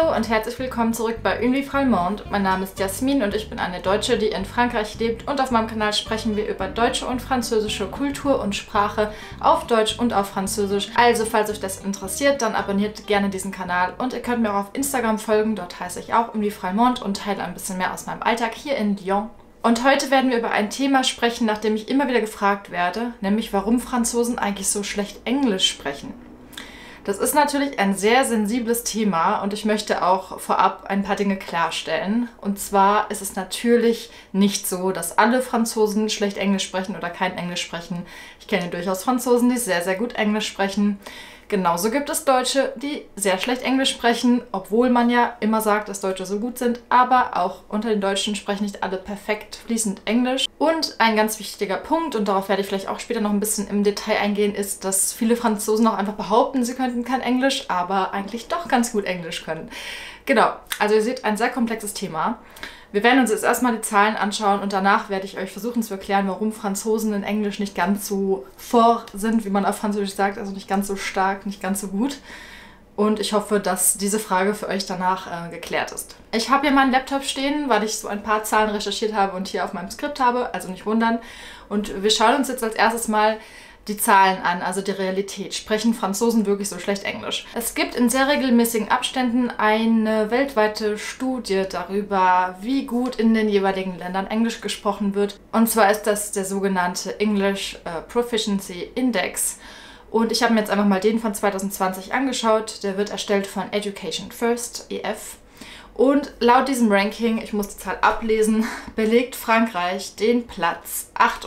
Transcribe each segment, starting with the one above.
Hallo und herzlich willkommen zurück bei Une Vie Allemande. Mein Name ist Jasmin und ich bin eine Deutsche, die in Frankreich lebt, und auf meinem Kanal sprechen wir über deutsche und französische Kultur und Sprache auf Deutsch und auf Französisch. Also falls euch das interessiert, dann abonniert gerne diesen Kanal und ihr könnt mir auch auf Instagram folgen, dort heiße ich auch Une Vie Allemande und teile ein bisschen mehr aus meinem Alltag hier in Lyon. Und heute werden wir über ein Thema sprechen, nach dem ich immer wieder gefragt werde, nämlich warum Franzosen eigentlich so schlecht Englisch sprechen. Das ist natürlich ein sehr sensibles Thema und ich möchte auch vorab ein paar Dinge klarstellen. Und zwar ist es natürlich nicht so, dass alle Franzosen schlecht Englisch sprechen oder kein Englisch sprechen. Ich kenne durchaus Franzosen, die sehr, sehr gut Englisch sprechen. Genauso gibt es Deutsche, die sehr schlecht Englisch sprechen, obwohl man ja immer sagt, dass Deutsche so gut sind. Aber auch unter den Deutschen sprechen nicht alle perfekt fließend Englisch. Und ein ganz wichtiger Punkt, und darauf werde ich vielleicht auch später noch ein bisschen im Detail eingehen, ist, dass viele Franzosen auch einfach behaupten, sie könnten kein Englisch, aber eigentlich doch ganz gut Englisch können. Genau, also ihr seht, ein sehr komplexes Thema. Wir werden uns jetzt erstmal die Zahlen anschauen und danach werde ich euch versuchen zu erklären, warum Franzosen in Englisch nicht ganz so fort sind, wie man auf Französisch sagt, also nicht ganz so stark, nicht ganz so gut. Und ich hoffe, dass diese Frage für euch danach geklärt ist. Ich habe hier meinen Laptop stehen, weil ich so ein paar Zahlen recherchiert habe und hier auf meinem Skript habe, also nicht wundern. Und wir schauen uns jetzt als erstes mal die Zahlen an, also die Realität. Sprechen Franzosen wirklich so schlecht Englisch? Es gibt in sehr regelmäßigen Abständen eine weltweite Studie darüber, wie gut in den jeweiligen Ländern Englisch gesprochen wird. Und zwar ist das der sogenannte English Proficiency Index. Und ich habe mir jetzt einfach mal den von 2020 angeschaut. Der wird erstellt von Education First, EF. Und laut diesem Ranking, ich muss die Zahl ablesen, belegt Frankreich den Platz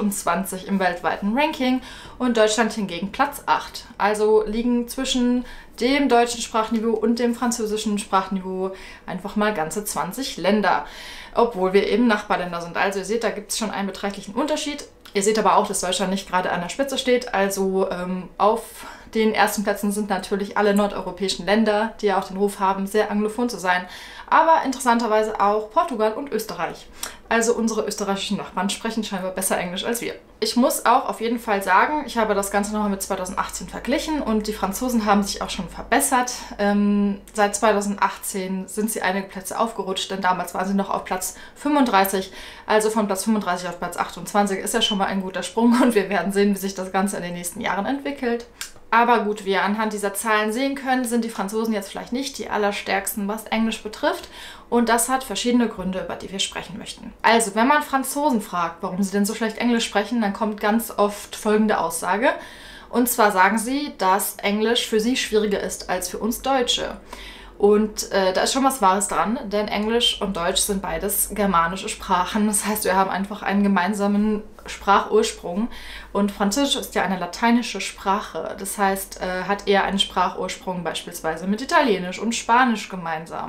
28 im weltweiten Ranking und Deutschland hingegen Platz 8. Also liegen zwischen dem deutschen Sprachniveau und dem französischen Sprachniveau einfach mal ganze 20 Länder, obwohl wir eben Nachbarländer sind. Also ihr seht, da gibt es schon einen beträchtlichen Unterschied. Ihr seht aber auch, dass Deutschland nicht gerade an der Spitze steht, also auf den ersten Plätzen sind natürlich alle nordeuropäischen Länder, die ja auch den Ruf haben, sehr anglophon zu sein. Aber interessanterweise auch Portugal und Österreich. Also unsere österreichischen Nachbarn sprechen scheinbar besser Englisch als wir. Ich muss auch auf jeden Fall sagen, ich habe das Ganze nochmal mit 2018 verglichen und die Franzosen haben sich auch schon verbessert. Seit 2018 sind sie einige Plätze aufgerutscht, denn damals waren sie noch auf Platz 35. Also von Platz 35 auf Platz 28 ist ja schon mal ein guter Sprung und wir werden sehen, wie sich das Ganze in den nächsten Jahren entwickelt. Aber gut, wie ihr anhand dieser Zahlen sehen könnt, sind die Franzosen jetzt vielleicht nicht die allerstärksten, was Englisch betrifft. Und das hat verschiedene Gründe, über die wir sprechen möchten. Also, wenn man Franzosen fragt, warum sie denn so schlecht Englisch sprechen, dann kommt ganz oft folgende Aussage. Und zwar sagen sie, dass Englisch für sie schwieriger ist als für uns Deutsche. Und da ist schon was Wahres dran, denn Englisch und Deutsch sind beides germanische Sprachen. Das heißt, wir haben einfach einen gemeinsamen Sprachursprung. Und Französisch ist ja eine lateinische Sprache. Das heißt, hat eher einen Sprachursprung beispielsweise mit Italienisch und Spanisch gemeinsam.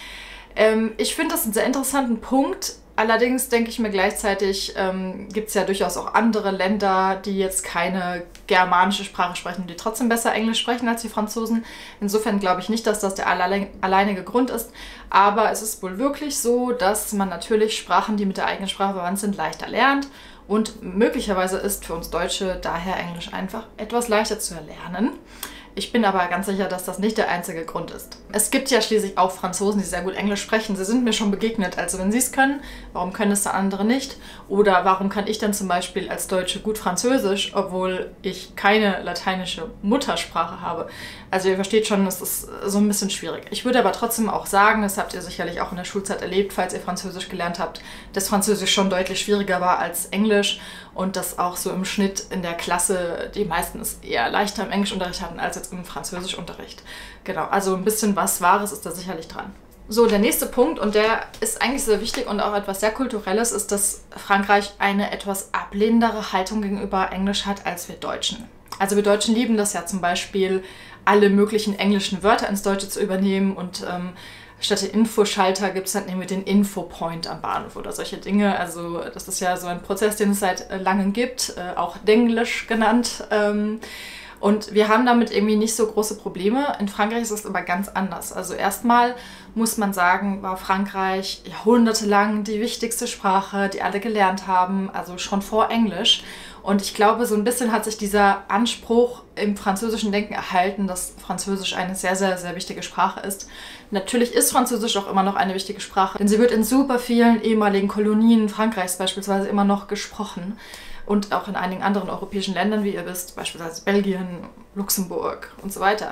Ich finde das einen sehr interessanten Punkt. Allerdings denke ich mir gleichzeitig, gibt es ja durchaus auch andere Länder, die jetzt keine germanische Sprache sprechen, die trotzdem besser Englisch sprechen als die Franzosen. Insofern glaube ich nicht, dass das der alleinige Grund ist. Aber es ist wohl wirklich so, dass man natürlich Sprachen, die mit der eigenen Sprache verwandt sind, leichter lernt. Und möglicherweise ist für uns Deutsche daher Englisch einfach etwas leichter zu erlernen. Ich bin aber ganz sicher, dass das nicht der einzige Grund ist. Es gibt ja schließlich auch Franzosen, die sehr gut Englisch sprechen. Sie sind mir schon begegnet. Also wenn sie es können, warum können es da andere nicht? Oder warum kann ich dann zum Beispiel als Deutsche gut Französisch, obwohl ich keine lateinische Muttersprache habe? Also ihr versteht schon, es ist so ein bisschen schwierig. Ich würde aber trotzdem auch sagen, das habt ihr sicherlich auch in der Schulzeit erlebt, falls ihr Französisch gelernt habt, dass Französisch schon deutlich schwieriger war als Englisch und dass auch so im Schnitt in der Klasse die meisten es eher leichter im Englischunterricht hatten als jetzt im Französischunterricht. Genau, also ein bisschen was Wahres ist da sicherlich dran. So, der nächste Punkt, und der ist eigentlich sehr wichtig und auch etwas sehr Kulturelles, ist, dass Frankreich eine etwas ablehnendere Haltung gegenüber Englisch hat als wir Deutschen. Also wir Deutschen lieben das ja zum Beispiel, alle möglichen englischen Wörter ins Deutsche zu übernehmen und statt den Infoschalter gibt es dann irgendwie den Infopoint am Bahnhof oder solche Dinge. Also das ist ja so ein Prozess, den es seit langem gibt, auch Denglisch genannt. Und wir haben damit irgendwie nicht so große Probleme. In Frankreich ist es aber ganz anders. Also erstmal muss man sagen, war Frankreich jahrhundertelang die wichtigste Sprache, die alle gelernt haben, also schon vor Englisch. Und ich glaube, so ein bisschen hat sich dieser Anspruch im französischen Denken erhalten, dass Französisch eine sehr, sehr, sehr wichtige Sprache ist. Natürlich ist Französisch auch immer noch eine wichtige Sprache, denn sie wird in super vielen ehemaligen Kolonien Frankreichs beispielsweise immer noch gesprochen. Und auch in einigen anderen europäischen Ländern, wie ihr wisst, beispielsweise Belgien, Luxemburg und so weiter.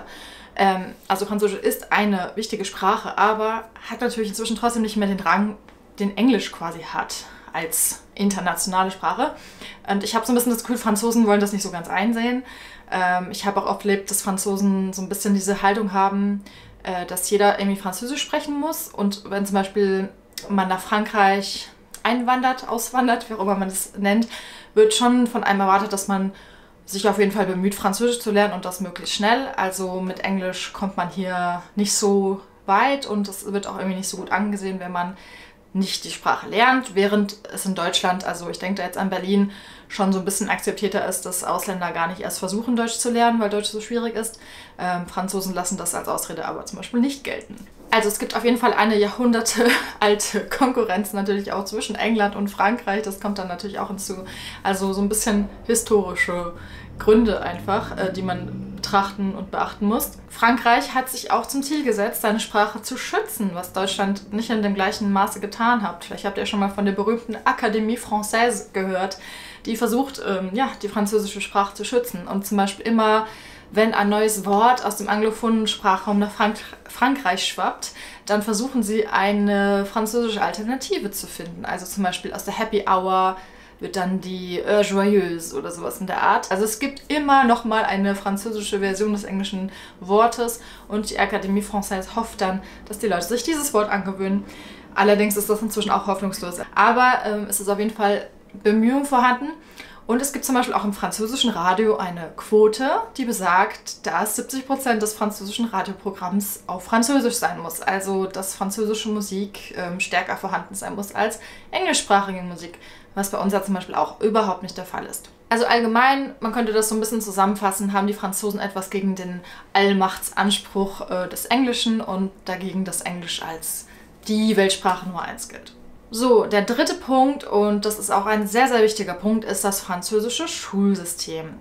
Also Französisch ist eine wichtige Sprache, aber hat natürlich inzwischen trotzdem nicht mehr den Rang, den Englisch quasi hat, als internationale Sprache. Und ich habe so ein bisschen das Gefühl, Franzosen wollen das nicht so ganz einsehen. Ich habe auch oft erlebt, dass Franzosen so ein bisschen diese Haltung haben, dass jeder irgendwie Französisch sprechen muss. Und wenn zum Beispiel man nach Frankreich einwandert, auswandert, wie auch immer man das nennt, wird schon von einem erwartet, dass man sich auf jeden Fall bemüht, Französisch zu lernen und das möglichst schnell. Also mit Englisch kommt man hier nicht so weit und es wird auch irgendwie nicht so gut angesehen, wenn man nicht die Sprache lernt, während es in Deutschland, also ich denke da jetzt an Berlin, schon so ein bisschen akzeptierter ist, dass Ausländer gar nicht erst versuchen, Deutsch zu lernen, weil Deutsch so schwierig ist. Franzosen lassen das als Ausrede aber zum Beispiel nicht gelten. Also es gibt auf jeden Fall eine jahrhundertealte Konkurrenz natürlich auch zwischen England und Frankreich. Das kommt dann natürlich auch hinzu. Also so ein bisschen historische Gründe einfach, die man betrachten und beachten muss. Frankreich hat sich auch zum Ziel gesetzt, seine Sprache zu schützen, was Deutschland nicht in dem gleichen Maße getan hat. Vielleicht habt ihr schon mal von der berühmten Académie Française gehört, die versucht, die französische Sprache zu schützen. Und zum Beispiel immer, wenn ein neues Wort aus dem anglophonen Sprachraum nach Frankreich schwappt, dann versuchen sie eine französische Alternative zu finden. Also zum Beispiel aus der Happy Hour wird dann die Heure Joyeuse oder sowas in der Art. Also es gibt immer noch mal eine französische Version des englischen Wortes und die Académie Française hofft dann, dass die Leute sich dieses Wort angewöhnen. Allerdings ist das inzwischen auch hoffnungslos. Aber es ist auf jeden Fall Bemühungen vorhanden. Und es gibt zum Beispiel auch im französischen Radio eine Quote, die besagt, dass 70% des französischen Radioprogramms auf Französisch sein muss. Also, dass französische Musik stärker vorhanden sein muss als englischsprachige Musik, was bei uns ja zum Beispiel auch überhaupt nicht der Fall ist. Also allgemein, man könnte das so ein bisschen zusammenfassen, haben die Franzosen etwas gegen den Allmachtsanspruch des Englischen und dagegen, dass Englisch als die Weltsprache Nummer 1 gilt. So, der dritte Punkt, und das ist auch ein sehr, sehr wichtiger Punkt, ist das französische Schulsystem.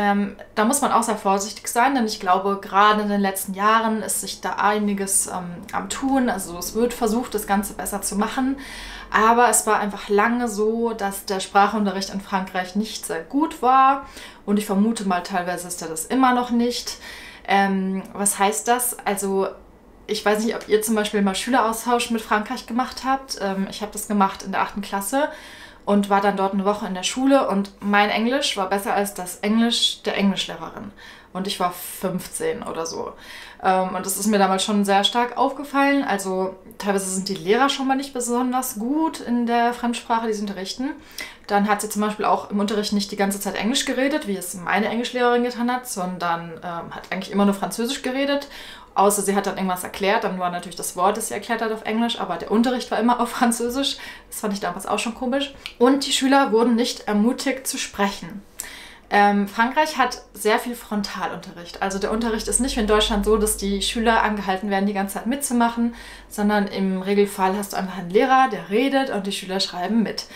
Da muss man auch sehr vorsichtig sein, denn ich glaube, gerade in den letzten Jahren ist sich da einiges am Tun. Also es wird versucht, das Ganze besser zu machen, aber es war einfach lange so, dass der Sprachunterricht in Frankreich nicht sehr gut war und ich vermute mal, teilweise ist er das immer noch nicht. Was heißt das? Also ich weiß nicht, ob ihr zum Beispiel mal Schüleraustausch mit Frankreich gemacht habt. Ich habe das gemacht in der 8. Klasse und war dann dort eine Woche in der Schule und mein Englisch war besser als das Englisch der Englischlehrerin. Und ich war 15 oder so. Und das ist mir damals schon sehr stark aufgefallen. Also teilweise sind die Lehrer schon mal nicht besonders gut in der Fremdsprache, die sie unterrichten. Dann hat sie zum Beispiel auch im Unterricht nicht die ganze Zeit Englisch geredet, wie es meine Englischlehrerin getan hat, sondern hat eigentlich immer nur Französisch geredet. Außer sie hat dann irgendwas erklärt, dann war natürlich das Wort, das sie erklärt hat, auf Englisch, aber der Unterricht war immer auf Französisch. Das fand ich damals auch schon komisch. Und die Schüler wurden nicht ermutigt zu sprechen. Frankreich hat sehr viel Frontalunterricht. Also der Unterricht ist nicht wie in Deutschland so, dass die Schüler angehalten werden, die ganze Zeit mitzumachen, sondern im Regelfall hast du einfach einen Lehrer, der redet und die Schüler schreiben mit.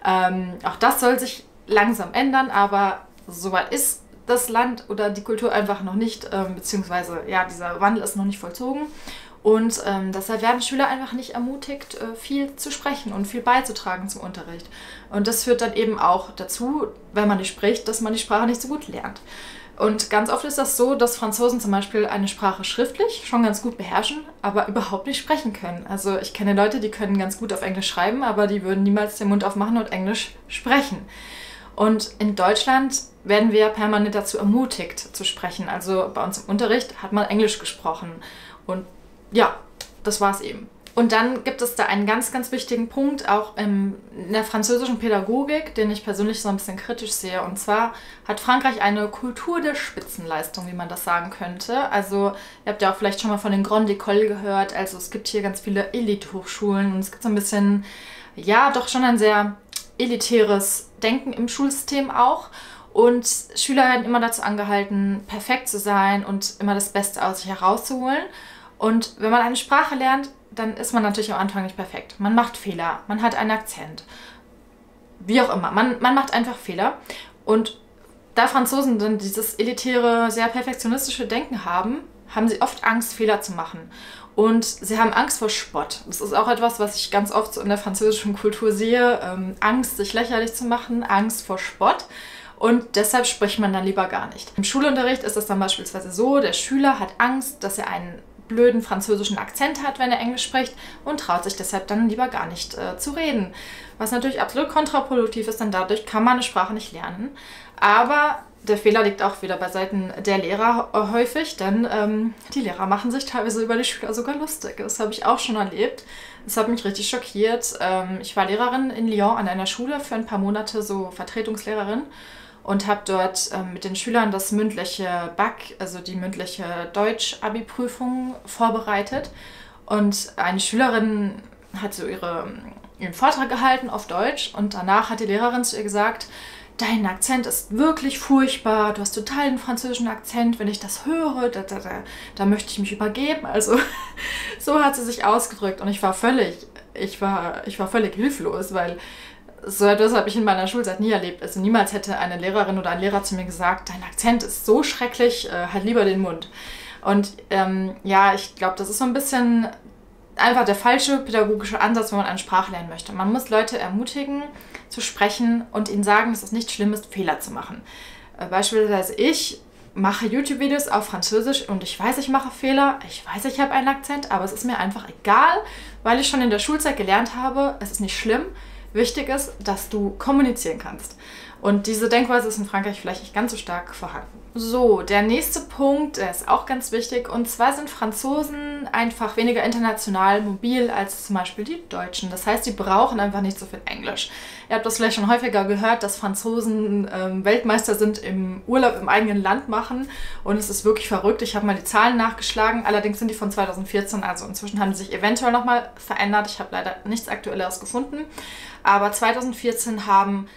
Auch das soll sich langsam ändern, aber soweit ist das Land oder die Kultur einfach noch nicht, beziehungsweise ja, dieser Wandel ist noch nicht vollzogen. Und deshalb werden Schüler einfach nicht ermutigt, viel zu sprechen und viel beizutragen zum Unterricht. Und das führt dann eben auch dazu, wenn man nicht spricht, dass man die Sprache nicht so gut lernt. Und ganz oft ist das so, dass Franzosen zum Beispiel eine Sprache schriftlich schon ganz gut beherrschen, aber überhaupt nicht sprechen können. Also ich kenne Leute, die können ganz gut auf Englisch schreiben, aber die würden niemals den Mund aufmachen und Englisch sprechen. Und in Deutschland werden wir permanent dazu ermutigt zu sprechen. Also bei uns im Unterricht hat man Englisch gesprochen. Und ja, das war's eben. Und dann gibt es da einen ganz, ganz wichtigen Punkt, auch in der französischen Pädagogik, den ich persönlich so ein bisschen kritisch sehe. Und zwar hat Frankreich eine Kultur der Spitzenleistung, wie man das sagen könnte. Also ihr habt ja auch vielleicht schon mal von den Grandes Écoles gehört. Also es gibt hier ganz viele Elite-Hochschulen und es gibt so ein bisschen, ja, doch schon ein sehr elitäres Denken im Schulsystem auch. Und Schüler werden immer dazu angehalten, perfekt zu sein und immer das Beste aus sich herauszuholen. Und wenn man eine Sprache lernt, dann ist man natürlich am Anfang nicht perfekt. Man macht Fehler, man hat einen Akzent, wie auch immer. Man macht einfach Fehler. Und da Franzosen dann dieses elitäre, sehr perfektionistische Denken haben, haben sie oft Angst, Fehler zu machen. Und sie haben Angst vor Spott. Das ist auch etwas, was ich ganz oft so in der französischen Kultur sehe. Angst, sich lächerlich zu machen, Angst vor Spott. Und deshalb spricht man dann lieber gar nicht. Im Schulunterricht ist es dann beispielsweise so, der Schüler hat Angst, dass er einen blöden französischen Akzent hat, wenn er Englisch spricht und traut sich deshalb dann lieber gar nicht zu reden. Was natürlich absolut kontraproduktiv ist, denn dadurch kann man eine Sprache nicht lernen. Aber der Fehler liegt auch wieder bei Seiten der Lehrer häufig, denn die Lehrer machen sich teilweise über die Schüler sogar lustig. Das habe ich auch schon erlebt. Das hat mich richtig schockiert. Ich war Lehrerin in Lyon an einer Schule für ein paar Monate, so Vertretungslehrerin, und habe dort mit den Schülern das mündliche BAC, also die mündliche Deutsch-Abi-Prüfung, vorbereitet. Und eine Schülerin hat so ihren Vortrag gehalten auf Deutsch und danach hat die Lehrerin zu ihr gesagt: Dein Akzent ist wirklich furchtbar, du hast total einen französischen Akzent, wenn ich das höre, da möchte ich mich übergeben. Also so hat sie sich ausgedrückt und ich war völlig hilflos, weil so etwas habe ich in meiner Schulzeit nie erlebt. Also niemals hätte eine Lehrerin oder ein Lehrer zu mir gesagt, dein Akzent ist so schrecklich, halt lieber den Mund. Und ja, ich glaube, das ist so ein bisschen einfach der falsche pädagogische Ansatz, wenn man eine Sprache lernen möchte. Man muss Leute ermutigen, zu sprechen und ihnen sagen, dass es nicht schlimm ist, Fehler zu machen. Beispielsweise ich mache YouTube-Videos auf Französisch und ich weiß, ich mache Fehler, ich weiß, ich habe einen Akzent, aber es ist mir einfach egal, weil ich schon in der Schulzeit gelernt habe, es ist nicht schlimm. Wichtig ist, dass du kommunizieren kannst. Und diese Denkweise ist in Frankreich vielleicht nicht ganz so stark vorhanden. So, der nächste Punkt, der ist auch ganz wichtig. Und zwar sind Franzosen einfach weniger international mobil als zum Beispiel die Deutschen. Das heißt, die brauchen einfach nicht so viel Englisch. Ihr habt das vielleicht schon häufiger gehört, dass Franzosen Weltmeister sind im Urlaub im eigenen Land machen. Und es ist wirklich verrückt. Ich habe mal die Zahlen nachgeschlagen. Allerdings sind die von 2014. Also inzwischen haben sie sich eventuell nochmal verändert. Ich habe leider nichts Aktuelleres gefunden. Aber 2014 haben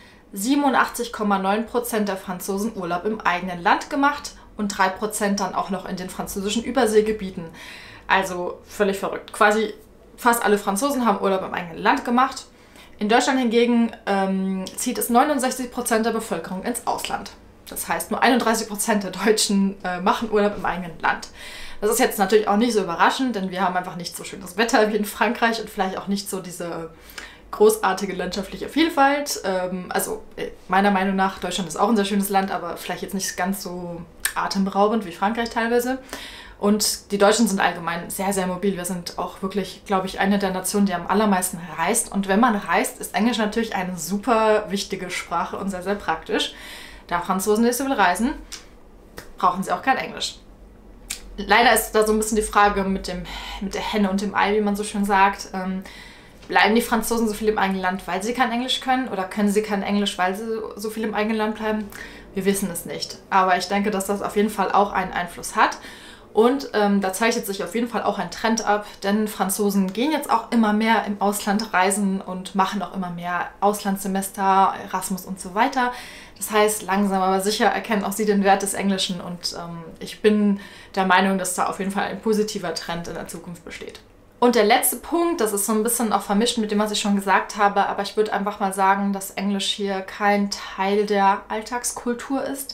87,9% der Franzosen Urlaub im eigenen Land gemacht und 3% dann auch noch in den französischen Überseegebieten. Also völlig verrückt. Quasi fast alle Franzosen haben Urlaub im eigenen Land gemacht. In Deutschland hingegen zieht es 69% der Bevölkerung ins Ausland. Das heißt, nur 31% der Deutschen machen Urlaub im eigenen Land. Das ist jetzt natürlich auch nicht so überraschend, denn wir haben einfach nicht so schönes Wetter wie in Frankreich und vielleicht auch nicht so diese großartige landschaftliche Vielfalt. Also meiner Meinung nach, Deutschland ist auch ein sehr schönes Land, aber vielleicht jetzt nicht ganz so atemberaubend wie Frankreich teilweise. Und die Deutschen sind allgemein sehr, sehr mobil. Wir sind auch wirklich, glaube ich, eine der Nationen, die am allermeisten reist. Und wenn man reist, ist Englisch natürlich eine super wichtige Sprache und sehr, sehr praktisch. Da Franzosen nicht so viel reisen, brauchen sie auch kein Englisch. Leider ist da so ein bisschen die Frage mit der Henne und dem Ei, wie man so schön sagt. Bleiben die Franzosen so viel im eigenen Land, weil sie kein Englisch können? Oder können sie kein Englisch, weil sie so viel im eigenen Land bleiben? Wir wissen es nicht. Aber ich denke, dass das auf jeden Fall auch einen Einfluss hat. Und da zeichnet sich auf jeden Fall auch ein Trend ab, denn Franzosen gehen jetzt auch immer mehr im Ausland reisen und machen auch immer mehr Auslandssemester, Erasmus und so weiter. Das heißt, langsam aber sicher erkennen auch sie den Wert des Englischen und ich bin der Meinung, dass da auf jeden Fall ein positiver Trend in der Zukunft besteht. Und der letzte Punkt, das ist so ein bisschen auch vermischt mit dem, was ich schon gesagt habe, aber ich würde einfach mal sagen, dass Englisch hier kein Teil der Alltagskultur ist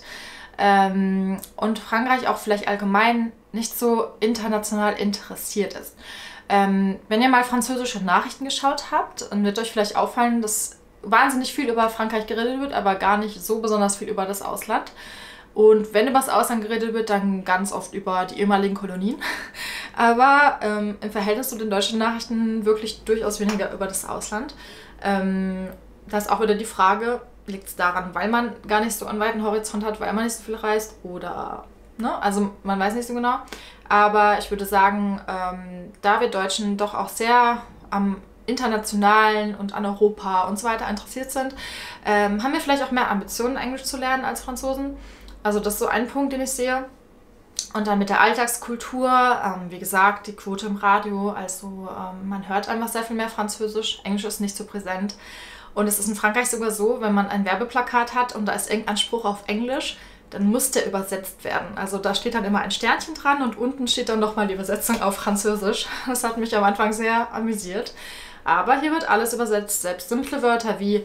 und Frankreich auch vielleicht allgemein nicht so international interessiert ist. Wenn ihr mal französische Nachrichten geschaut habt, dann wird euch vielleicht auffallen, dass wahnsinnig viel über Frankreich geredet wird, aber gar nicht so besonders viel über das Ausland. Und wenn über das Ausland geredet wird, dann ganz oft über die ehemaligen Kolonien. Aber im Verhältnis zu den deutschen Nachrichten wirklich durchaus weniger über das Ausland. Da ist auch wieder die Frage, liegt es daran, weil man gar nicht so einen weiten Horizont hat, weil man nicht so viel reist oder, ne? Also man weiß nicht so genau. Aber ich würde sagen, da wir Deutschen doch auch sehr am Internationalen und an Europa und so weiter interessiert sind, haben wir vielleicht auch mehr Ambitionen, Englisch zu lernen als Franzosen. Also das ist so ein Punkt, den ich sehe. Und dann mit der Alltagskultur, wie gesagt, die Quote im Radio, also man hört einfach sehr viel mehr Französisch, Englisch ist nicht so präsent. Und es ist in Frankreich sogar so, wenn man ein Werbeplakat hat und da ist irgendein Spruch auf Englisch, dann muss der übersetzt werden. Also da steht dann immer ein Sternchen dran und unten steht dann nochmal die Übersetzung auf Französisch. Das hat mich am Anfang sehr amüsiert. Aber hier wird alles übersetzt, selbst simple Wörter wie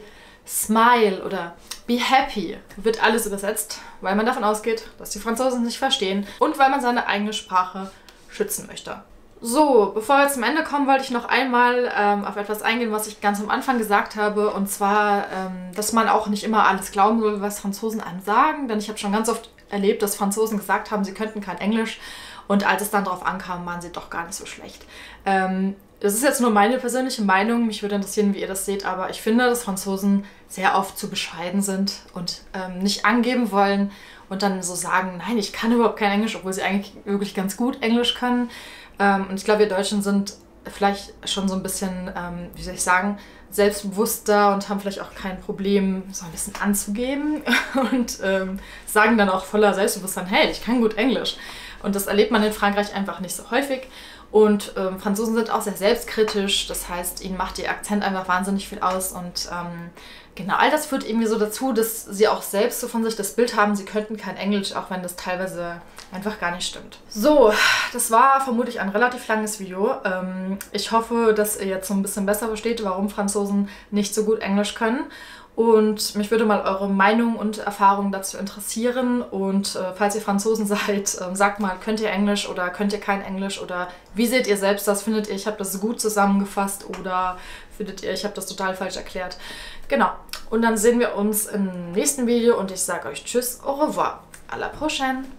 smile oder be happy wird alles übersetzt, weil man davon ausgeht, dass die Franzosen nicht verstehen und weil man seine eigene Sprache schützen möchte. So, bevor wir zum Ende kommen, wollte ich noch einmal auf etwas eingehen, was ich ganz am Anfang gesagt habe. Und zwar, dass man auch nicht immer alles glauben soll, was Franzosen einem sagen. Denn ich habe schon ganz oft erlebt, dass Franzosen gesagt haben, sie könnten kein Englisch. Und als es dann darauf ankam, waren sie doch gar nicht so schlecht. Das ist jetzt nur meine persönliche Meinung. Mich würde interessieren, wie ihr das seht. Aber ich finde, dass Franzosen sehr oft zu bescheiden sind und nicht angeben wollen. Und dann so sagen, nein, ich kann überhaupt kein Englisch, obwohl sie eigentlich wirklich ganz gut Englisch können. Und ich glaube, wir Deutschen sind vielleicht schon so ein bisschen, wie soll ich sagen, selbstbewusster und haben vielleicht auch kein Problem, so ein bisschen anzugeben und sagen dann auch voller Selbstbewusstsein, hey, ich kann gut Englisch. Und das erlebt man in Frankreich einfach nicht so häufig. Und Franzosen sind auch sehr selbstkritisch, das heißt, ihnen macht ihr Akzent einfach wahnsinnig viel aus und genau, all das führt irgendwie so dazu, dass sie auch selbst so von sich das Bild haben, sie könnten kein Englisch, auch wenn das teilweise einfach gar nicht stimmt. So, das war vermutlich ein relativ langes Video. Ich hoffe, dass ihr jetzt so ein bisschen besser versteht, warum Franzosen nicht so gut Englisch können. Und mich würde mal eure Meinung und Erfahrung dazu interessieren. Und falls ihr Franzosen seid, sagt mal, könnt ihr Englisch oder könnt ihr kein Englisch? Oder wie seht ihr selbst das? Findet ihr, ich habe das gut zusammengefasst? Oder findet ihr, ich habe das total falsch erklärt? Genau. Und dann sehen wir uns im nächsten Video und ich sage euch Tschüss, au revoir. À la prochaine!